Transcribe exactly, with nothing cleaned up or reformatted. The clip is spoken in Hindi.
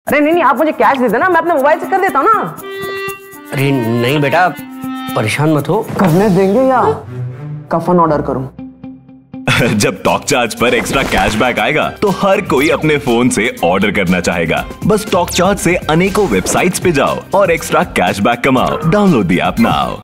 अरे नहीं नहीं, आप मुझे कैश दे देना, मैं अपने मोबाइल से कर देता हूँ ना। अरे नहीं बेटा, परेशान मत हो। करने देंगे या कफन ऑर्डर करूं? जब टॉक चार्ज पर एक्स्ट्रा कैशबैक आएगा तो हर कोई अपने फोन से ऑर्डर करना चाहेगा। बस टॉक चार्ज से अनेकों वेबसाइट्स पे जाओ और एक्स्ट्रा कैशबैक कमाओ। Download the app now.